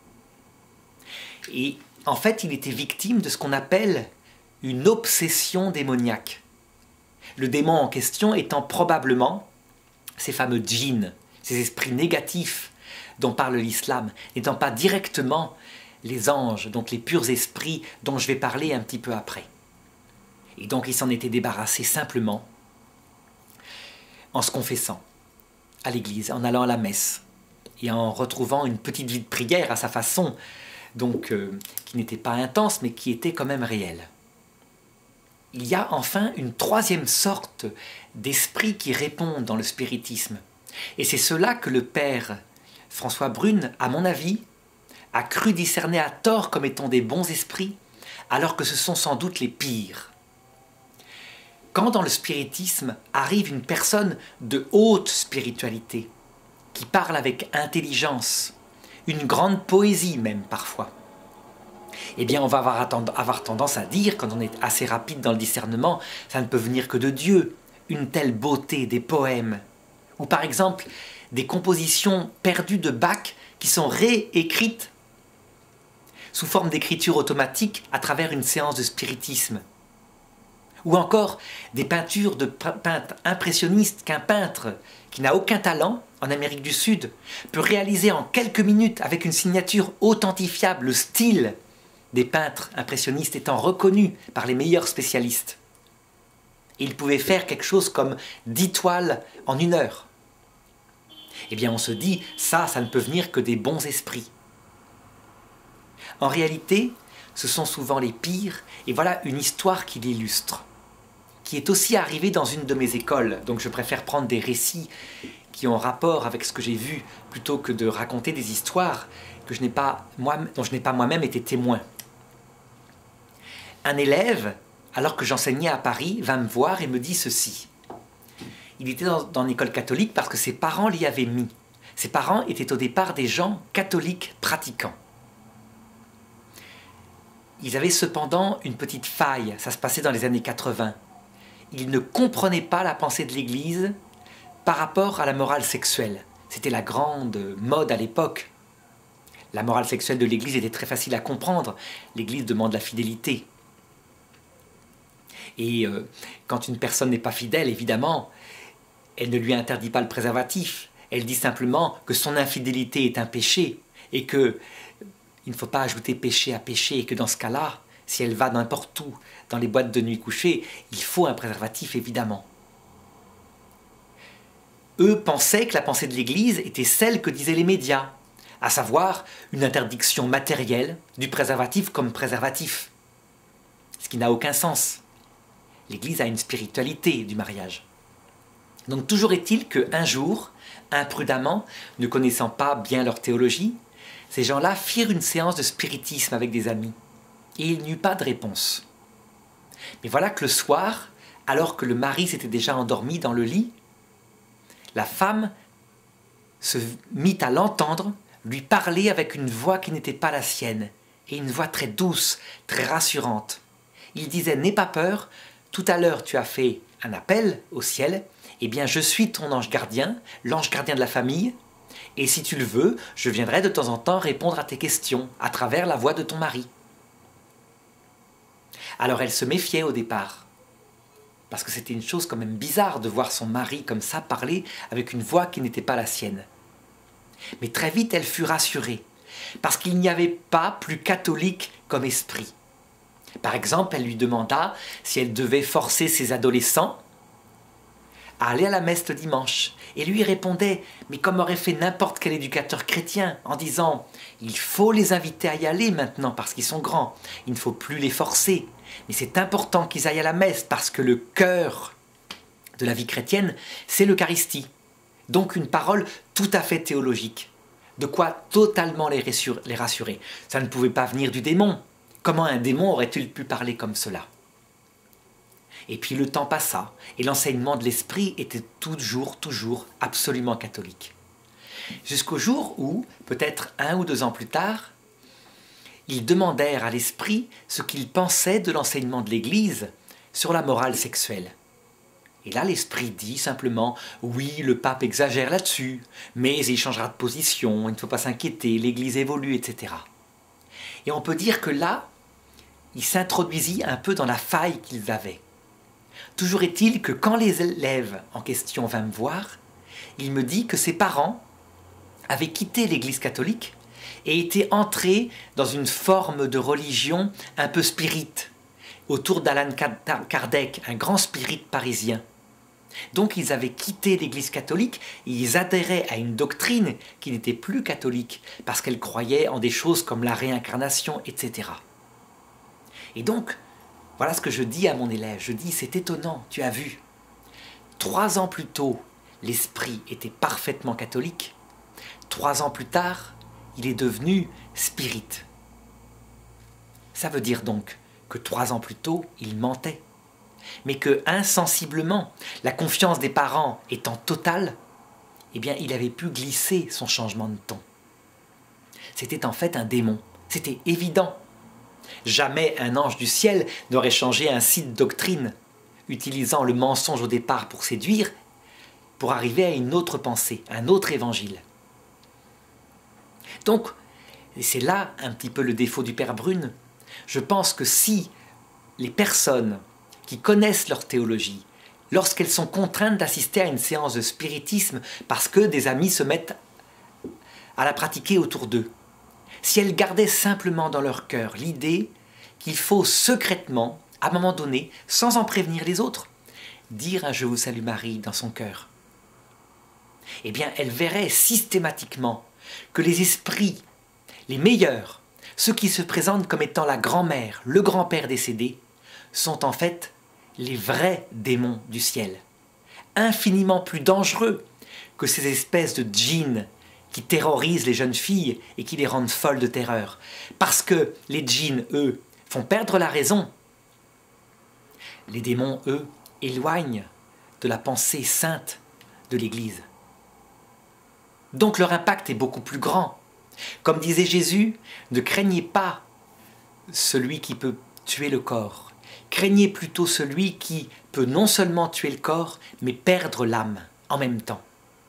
Et en fait, il était victime de ce qu'on appelle une obsession démoniaque. Le démon en question étant probablement ces fameux djinns, ces esprits négatifs dont parle l'islam, n'étant pas directement les anges, donc les purs esprits dont je vais parler un petit peu après. Et donc il s'en était débarrassé simplement en se confessant à l'église, en allant à la messe et en retrouvant une petite vie de prière à sa façon, donc qui n'était pas intense mais qui était quand même réelle. Il y a enfin une troisième sorte d'esprit qui répond dans le spiritisme. Et c'est cela que le père François Brune, à mon avis, a cru discerner à tort comme étant des bons esprits, alors que ce sont sans doute les pires. Quand dans le spiritisme arrive une personne de haute spiritualité, qui parle avec intelligence, une grande poésie même parfois, eh bien on va avoir tendance à dire, quand on est assez rapide dans le discernement, ça ne peut venir que de Dieu, une telle beauté des poèmes, ou par exemple des compositions perdues de Bach qui sont réécrites sous forme d'écriture automatique à travers une séance de spiritisme. Ou encore des peintures de peintres impressionnistes qu'un peintre qui n'a aucun talent en Amérique du Sud peut réaliser en quelques minutes avec une signature authentifiable, le style des peintres impressionnistes étant reconnu par les meilleurs spécialistes. Et il pouvait faire quelque chose comme 10 toiles en 1 heure. Eh bien on se dit, ça ne peut venir que des bons esprits. En réalité, ce sont souvent les pires, et voilà une histoire qui l'illustre, qui est aussi arrivée dans une de mes écoles, donc je préfère prendre des récits qui ont rapport avec ce que j'ai vu, plutôt que de raconter des histoires dont je n'ai pas moi-même été témoin. Un élève, alors que j'enseignais à Paris, vint me voir et me dit ceci. Il était dans une école catholique parce que ses parents l'y avaient mis. Ses parents étaient au départ des gens catholiques pratiquants. Ils avaient cependant une petite faille, ça se passait dans les années 80. Ils ne comprenaient pas la pensée de l'Église par rapport à la morale sexuelle. C'était la grande mode à l'époque. La morale sexuelle de l'Église était très facile à comprendre. L'Église demande la fidélité. Et quand une personne n'est pas fidèle, évidemment, elle ne lui interdit pas le préservatif. Elle dit simplement que son infidélité est un péché et que il ne faut pas ajouter péché à péché et que dans ce cas-là, si elle va n'importe où, dans les boîtes de nuit couchées, il faut un préservatif, évidemment. Eux pensaient que la pensée de l'Église était celle que disaient les médias, à savoir une interdiction matérielle du préservatif comme préservatif, ce qui n'a aucun sens. L'Église a une spiritualité du mariage. Donc toujours est-il qu'un jour, imprudemment, ne connaissant pas bien leur théologie, ces gens-là firent une séance de spiritisme avec des amis, et il n'y eut pas de réponse. Mais voilà que le soir, alors que le mari s'était déjà endormi dans le lit, la femme se mit à l'entendre, lui parler avec une voix qui n'était pas la sienne, et une voix très douce, très rassurante. Il disait « N'aie pas peur, tout à l'heure tu as fait un appel au ciel, eh bien je suis ton ange gardien, l'ange gardien de la famille, et si tu le veux, je viendrai de temps en temps répondre à tes questions à travers la voix de ton mari. » Alors elle se méfiait au départ. parce que c'était une chose quand même bizarre de voir son mari comme ça parler avec une voix qui n'était pas la sienne. Mais très vite, elle fut rassurée, parce qu'il n'y avait pas plus catholique comme esprit. Par exemple, elle lui demanda si elle devait forcer ses adolescents à aller à la messe le dimanche. Et lui répondait, mais comme aurait fait n'importe quel éducateur chrétien, en disant « Il faut les inviter à y aller maintenant parce qu'ils sont grands, il ne faut plus les forcer, mais c'est important qu'ils aillent à la messe parce que le cœur de la vie chrétienne, c'est l'Eucharistie. » Donc une parole tout à fait théologique. De quoi totalement les rassurer. Ça ne pouvait pas venir du démon. Comment un démon aurait-il pu parler comme cela? Et puis le temps passa, et l'enseignement de l'esprit était toujours absolument catholique. Jusqu'au jour où, peut-être 1 ou 2 ans plus tard, ils demandèrent à l'esprit ce qu'il pensait de l'enseignement de l'Église sur la morale sexuelle. Et là, l'esprit dit simplement « Oui, le pape exagère là-dessus, mais il changera de position, il ne faut pas s'inquiéter, l'Église évolue, etc. » Et on peut dire que là, il s'introduisit un peu dans la faille qu'ils avaient. Toujours est-il que quand les élèves en question vinrent me voir, il me dit que ses parents avaient quitté l'Église catholique et étaient entrés dans une forme de religion un peu spirite, autour d'Allan Kardec, un grand spirit parisien. Donc ils avaient quitté l'Église catholique et ils adhéraient à une doctrine qui n'était plus catholique, parce qu'elle croyait en des choses comme la réincarnation, etc. Et donc, voilà ce que je dis à mon élève. Je dis, c'est étonnant, tu as vu. 3 ans plus tôt, l'esprit était parfaitement catholique. 3 ans plus tard, il est devenu spirit. Ça veut dire donc que 3 ans plus tôt, il mentait. Mais que, insensiblement, la confiance des parents étant totale, eh bien, il avait pu glisser son changement de ton. C'était en fait un démon. C'était évident. Jamais un ange du ciel n'aurait changé ainsi de doctrine, utilisant le mensonge au départ pour séduire, pour arriver à une autre pensée, un autre évangile. Donc, et c'est là un petit peu le défaut du Père Brune, je pense que si les personnes qui connaissent leur théologie, lorsqu'elles sont contraintes d'assister à une séance de spiritisme parce que des amis se mettent à la pratiquer autour d'eux, si elles gardaient simplement dans leur cœur l'idée qu'il faut secrètement, à un moment donné, sans en prévenir les autres, dire un « Je vous salue Marie » dans son cœur, eh bien elles verraient systématiquement que les esprits, les meilleurs, ceux qui se présentent comme étant la grand-mère, le grand-père décédé, sont en fait les vrais démons du ciel, infiniment plus dangereux que ces espèces de djinns qui terrorisent les jeunes filles et qui les rendent folles de terreur. Parce que les djinns, eux, font perdre la raison. Les démons, eux, éloignent de la pensée sainte de l'Église. Donc leur impact est beaucoup plus grand. Comme disait Jésus, ne craignez pas celui qui peut tuer le corps. Craignez plutôt celui qui peut non seulement tuer le corps, mais perdre l'âme en même temps.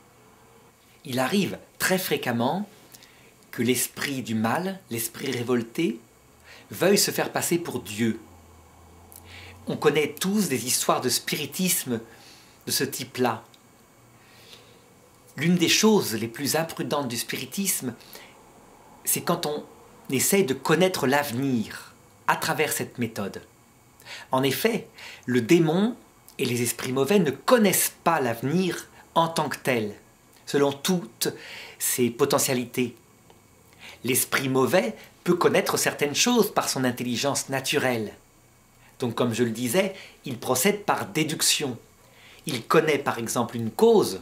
Il arrive très fréquemment que l'esprit du mal, l'esprit révolté, veuille se faire passer pour Dieu. On connaît tous des histoires de spiritisme de ce type-là. L'une des choses les plus imprudentes du spiritisme, c'est quand on essaye de connaître l'avenir à travers cette méthode. En effet, le démon et les esprits mauvais ne connaissent pas l'avenir en tant que tel, selon toutes ses potentialités. L'esprit mauvais peut connaître certaines choses par son intelligence naturelle. Donc, comme je le disais, il procède par déduction. Il connaît par exemple une cause,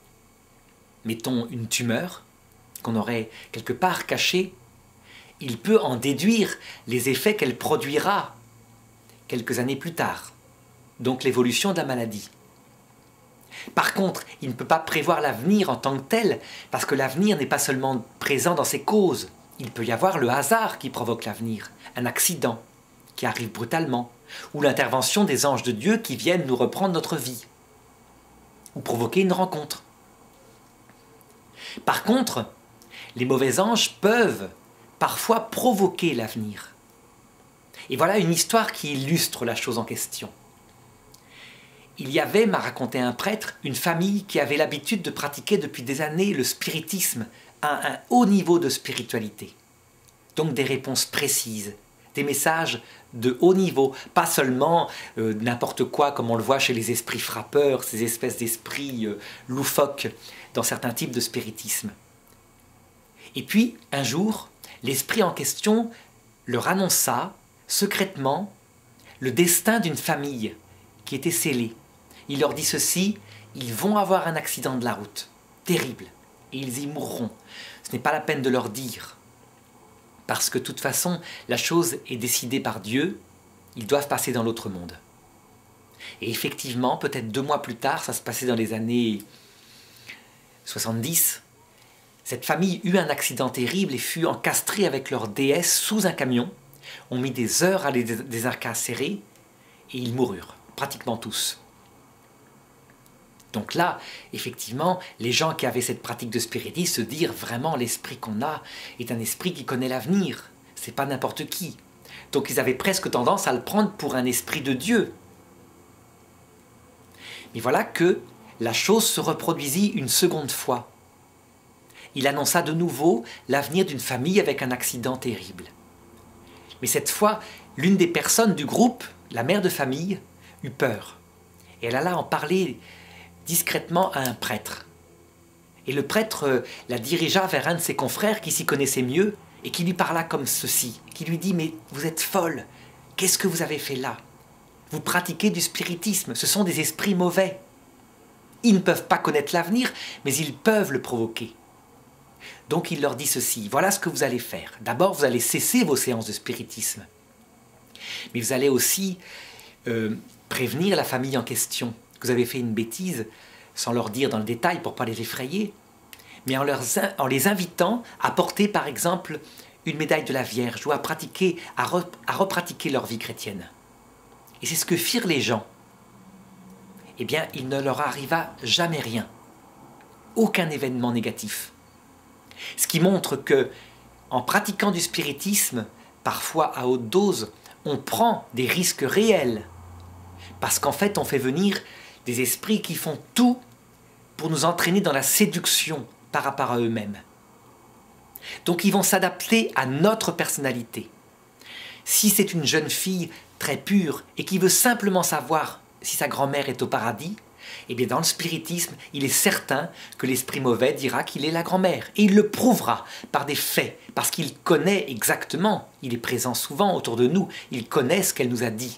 mettons une tumeur, qu'on aurait quelque part cachée. Il peut en déduire les effets qu'elle produira quelques années plus tard, donc l'évolution de la maladie. Par contre, il ne peut pas prévoir l'avenir en tant que tel, parce que l'avenir n'est pas seulement présent dans ses causes. Il peut y avoir le hasard qui provoque l'avenir, un accident qui arrive brutalement, ou l'intervention des anges de Dieu qui viennent nous reprendre notre vie, ou provoquer une rencontre. Par contre, les mauvais anges peuvent parfois provoquer l'avenir. Et voilà une histoire qui illustre la chose en question. il y avait, m'a raconté un prêtre, une famille qui avait l'habitude de pratiquer depuis des années le spiritisme à un haut niveau de spiritualité. Donc des réponses précises, des messages de haut niveau, pas seulement n'importe quoi comme on le voit chez les esprits frappeurs, ces espèces d'esprits loufoques dans certains types de spiritisme. Et puis, un jour, l'esprit en question leur annonça secrètement le destin d'une famille qui était scellée. Il leur dit ceci: ils vont avoir un accident de la route, terrible, et ils y mourront. Ce n'est pas la peine de leur dire, parce que de toute façon, la chose est décidée par Dieu, ils doivent passer dans l'autre monde. Et effectivement, peut-être 2 mois plus tard, ça se passait dans les années 70, cette famille eut un accident terrible et fut encastrée avec leur déesse sous un camion. On mit des heures à les désincarcérer et ils moururent, pratiquement tous. Donc là, effectivement, les gens qui avaient cette pratique de spiritisme se dirent vraiment l'esprit qu'on a est un esprit qui connaît l'avenir. C'est pas n'importe qui. Donc ils avaient presque tendance à le prendre pour un esprit de Dieu. Mais voilà que la chose se reproduisit une seconde fois. Il annonça de nouveau l'avenir d'une famille avec un accident terrible. Mais cette fois, l'une des personnes du groupe, la mère de famille, eut peur. Et elle alla en parler discrètement à un prêtre. Et le prêtre la dirigea vers un de ses confrères qui s'y connaissait mieux et qui lui parla comme ceci, qui lui dit « Mais vous êtes folle, qu'est-ce que vous avez fait là? Vous pratiquez du spiritisme, ce sont des esprits mauvais. Ils ne peuvent pas connaître l'avenir, mais ils peuvent le provoquer. » Donc il leur dit ceci, voilà ce que vous allez faire. D'abord, vous allez cesser vos séances de spiritisme. Mais vous allez aussi prévenir la famille en question que vous avez fait une bêtise, sans leur dire dans le détail pour ne pas les effrayer, mais en les invitant à porter par exemple une médaille de la Vierge ou à repratiquer leur vie chrétienne. Et c'est ce que firent les gens. Eh bien, il ne leur arriva jamais rien. Aucun événement négatif. Ce qui montre que, en pratiquant du spiritisme, parfois à haute dose, on prend des risques réels. Parce qu'en fait, on fait venir des esprits qui font tout pour nous entraîner dans la séduction par rapport à eux-mêmes. Donc ils vont s'adapter à notre personnalité. Si c'est une jeune fille très pure et qui veut simplement savoir si sa grand-mère est au paradis, eh bien dans le spiritisme, il est certain que l'esprit mauvais dira qu'il est la grand-mère. Et il le prouvera par des faits, parce qu'il connaît exactement, il est présent souvent autour de nous, il connaît ce qu'elle nous a dit.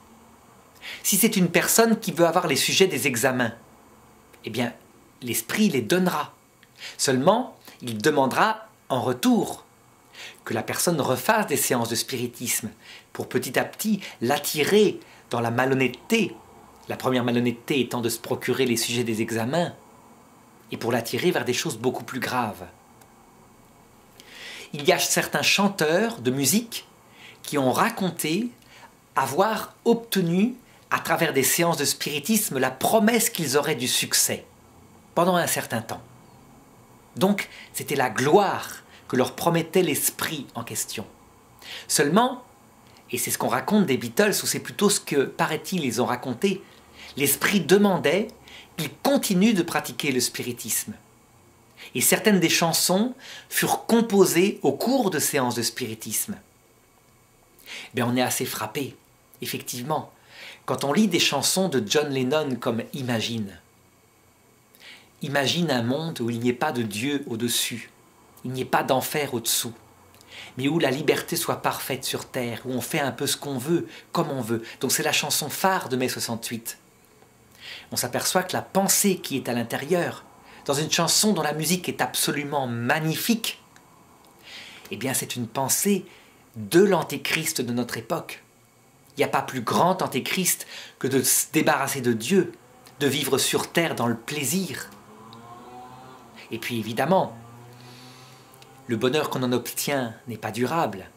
Si c'est une personne qui veut avoir les sujets des examens, eh bien, l'esprit les donnera. Seulement, il demandera en retour que la personne refasse des séances de spiritisme pour petit à petit l'attirer dans la malhonnêteté. La première malhonnêteté étant de se procurer les sujets des examens et pour l'attirer vers des choses beaucoup plus graves. Il y a certains chanteurs de musique qui ont raconté avoir obtenu à travers des séances de spiritisme la promesse qu'ils auraient du succès pendant un certain temps. Donc, c'était la gloire que leur promettait l'esprit en question. Seulement, et c'est ce qu'on raconte des Beatles, ou c'est plutôt ce que, paraît-il, ils ont raconté, l'esprit demandait qu'ils continuent de pratiquer le spiritisme. Et certaines des chansons furent composées au cours de séances de spiritisme. On est assez frappé, effectivement, quand on lit des chansons de John Lennon comme Imagine. Imagine un monde où il n'y ait pas de Dieu au-dessus, il n'y ait pas d'enfer au-dessous, mais où la liberté soit parfaite sur terre, où on fait un peu ce qu'on veut, comme on veut. Donc c'est la chanson phare de mai 68. On s'aperçoit que la pensée qui est à l'intérieur, dans une chanson dont la musique est absolument magnifique, eh bien c'est une pensée de l'antéchrist de notre époque. Il n'y a pas plus grand antéchrist que de se débarrasser de Dieu, de vivre sur terre dans le plaisir. Et puis évidemment, le bonheur qu'on en obtient n'est pas durable.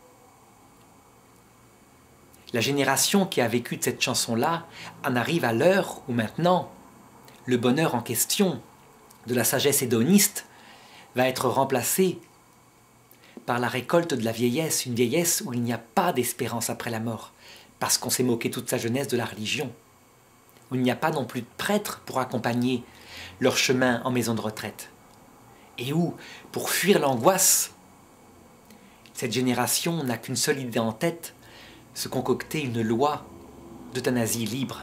La génération qui a vécu de cette chanson-là en arrive à l'heure où maintenant, le bonheur en question, de la sagesse hédoniste, va être remplacé par la récolte de la vieillesse, une vieillesse où il n'y a pas d'espérance après la mort, parce qu'on s'est moqué toute sa jeunesse de la religion. où il n'y a pas non plus de prêtres pour accompagner leur chemin en maison de retraite, et où, pour fuir l'angoisse, cette génération n'a qu'une seule idée en tête, se concocter une loi d'euthanasie libre.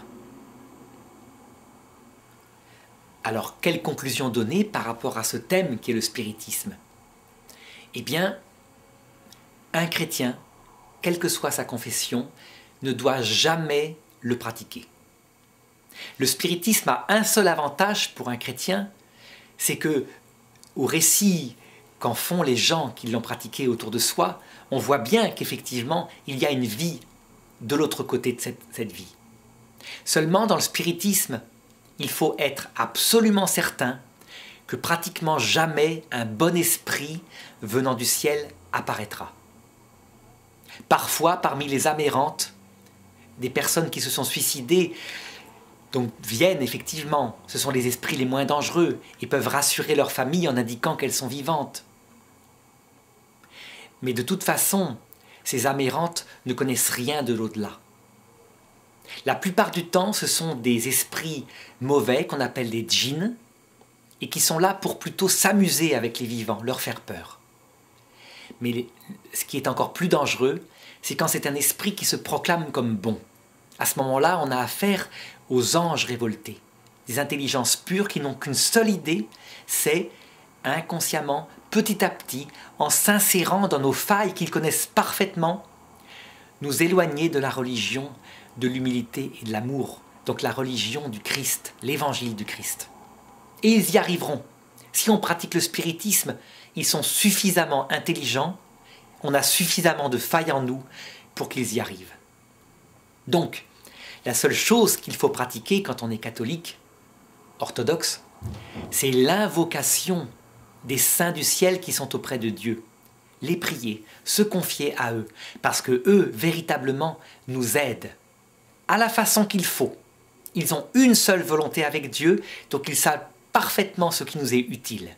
Alors, quelle conclusion donner par rapport à ce thème qu'est le spiritisme? Eh bien, un chrétien, quelle que soit sa confession, ne doit jamais le pratiquer. Le spiritisme a un seul avantage pour un chrétien, c'est que, au récit qu'en font les gens qui l'ont pratiqué autour de soi, on voit bien qu'effectivement, il y a une vie de l'autre côté de cette vie. Seulement, dans le spiritisme, il faut être absolument certain que pratiquement jamais un bon esprit venant du ciel apparaîtra. Parfois, parmi les amérantes, des personnes qui se sont suicidées donc viennent effectivement, ce sont les esprits les moins dangereux et peuvent rassurer leur famille en indiquant qu'elles sont vivantes. Mais de toute façon, ces amérantes ne connaissent rien de l'au-delà. La plupart du temps, ce sont des esprits mauvais qu'on appelle des djinns et qui sont là pour plutôt s'amuser avec les vivants, leur faire peur. Mais ce qui est encore plus dangereux, c'est quand c'est un esprit qui se proclame comme bon. À ce moment-là, on a affaire aux anges révoltés, des intelligences pures qui n'ont qu'une seule idée, c'est inconsciemment, petit à petit, en s'insérant dans nos failles qu'ils connaissent parfaitement, nous éloigner de la religion, de l'humilité et de l'amour, donc la religion du Christ, l'évangile du Christ. Et ils y arriveront. Si on pratique le spiritisme, ils sont suffisamment intelligents, on a suffisamment de failles en nous pour qu'ils y arrivent. Donc, la seule chose qu'il faut pratiquer quand on est catholique, orthodoxe, c'est l'invocation des saints du ciel qui sont auprès de Dieu. Les prier, se confier à eux, parce que eux, véritablement, nous aident à la façon qu'il faut. Ils ont une seule volonté avec Dieu, donc ils savent parfaitement ce qui nous est utile.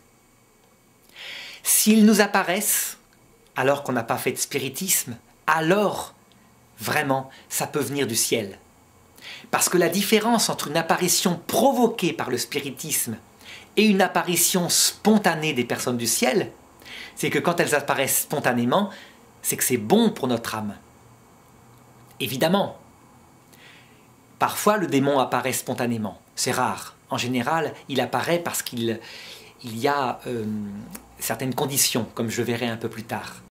S'ils nous apparaissent, alors qu'on n'a pas fait de spiritisme, alors, vraiment, ça peut venir du ciel. Parce que la différence entre une apparition provoquée par le spiritisme et une apparition spontanée des personnes du ciel, c'est que quand elles apparaissent spontanément, c'est que c'est bon pour notre âme. Évidemment, parfois le démon apparaît spontanément, c'est rare. En général, il apparaît parce qu'il y a certaines conditions, comme je verrai un peu plus tard.